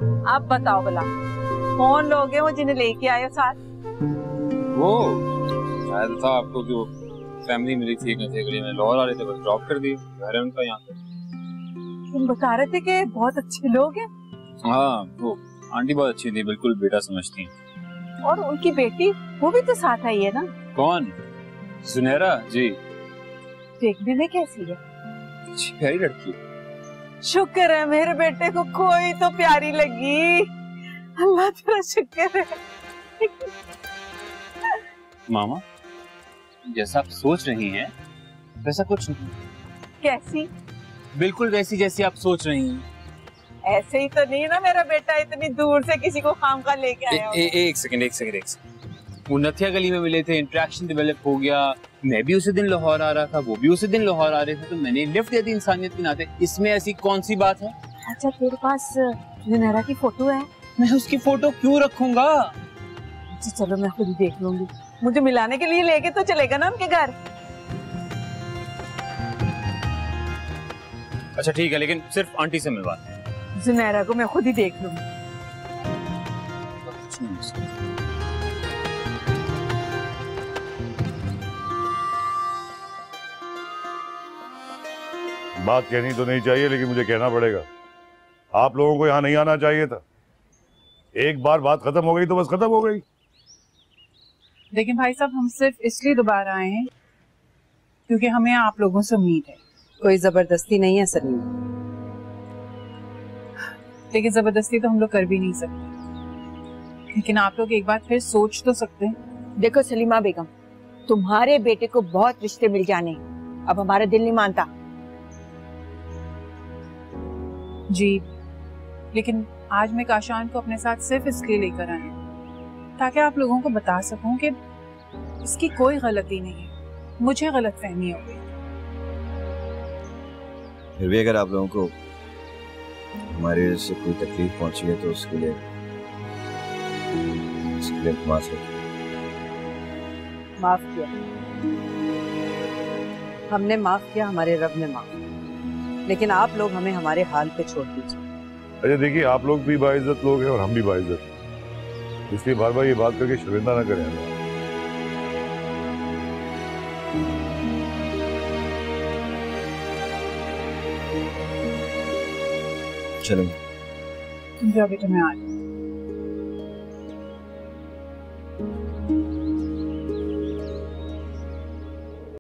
आप बताओ भला कौन लोग हैं वो जिन्हें लेके आए हो साथ? वो शायद था आपको जो फैमिली मिली थी गली में, लाहौर आ रहे थे, बस ड्रॉप कर दी, घर है उनका यहाँ पे। तुम बता रहे थे कि बहुत अच्छे लोग हैं। हाँ, वो आंटी बहुत अच्छी थी, बिल्कुल बेटा समझती हैं। और उनकी बेटी वो भी तो साथ आई है ना? कौन? सुनहरा जी। देखने में कैसी है? अच्छी प्यारी लड़की। शुक्र है मेरे बेटे को कोई तो प्यारी लगी। अल्लाह तेरा शुक्र है। मामा, जैसा आप सोच रही हैं वैसा कुछ नहीं। कैसी? बिल्कुल वैसी जैसी आप सोच रही हैं। ऐसे ही तो नहीं ना मेरा बेटा इतनी दूर से किसी को खामखा लेके आया। एक सेकंड। वो नथिया गली में मिले थे, इंटरेक्शन डेवलप हो गया, मैं भी उसी दिन लाहौर आ रहा था, वो भी उसी दिन लाहौर आ रहे थे, तो मैंने लिफ्ट दे दी इंसानियत के नाते। इसमें ऐसी कौन सी बात है? अच्छा तेरे पास जुनैरा की फोटो है? मैं उसकी फोटो क्यों रखूंगा? अच्छा चलो मैं खुद ही देख लूंगी। मुझे मिलाने के लिए लेके तो चलेगा ना उनके घर? अच्छा ठीक है, लेकिन सिर्फ आंटी से मिलवा। जुनैरा को मैं खुद ही देख लूंगी। बात कहनी तो नहीं चाहिए लेकिन मुझे कहना पड़ेगा, आप लोगों को यहाँ नहीं आना चाहिए था। एक बार बात खत्म हो गई तो बस खत्म हो गई। लेकिन भाई साहब हम सिर्फ इसलिए दोबारा आए हैं क्योंकि हमें आप लोगों से उम्मीद है। कोई जबरदस्ती नहीं है सलीम, लेकिन जबरदस्ती तो हम लोग कर भी नहीं सकते, लेकिन आप लोग एक बार फिर सोच तो सकते हैं। देखो सलीमा बेगम, तुम्हारे बेटे को बहुत रिश्ते मिल जाने, अब हमारा दिल नहीं मानता। जी, लेकिन आज मैं काशान को अपने साथ सिर्फ इसलिए लेकर आए हैं ताकि आप लोगों को बता सकूं कि इसकी कोई गलती नहीं है, मुझे गलतफहमी हो गई। फिर भी अगर आप लोगों को हमारी वजह से कोई तकलीफ पहुंची है तो उसके लिए माफ किया। हमने माफ किया, हमारे रब ने माफ, लेकिन आप लोग हमें हमारे हाल पे छोड़ दीजिए। अच्छा देखिए, आप लोग भी बाइज्जत लोग हैं और हम भी बाइज्जत, इसलिए बार बार ये बात करके शर्मिंदा ना करें हमें। चलो तुम जाओ बेटा, मैं आ रही हूँ।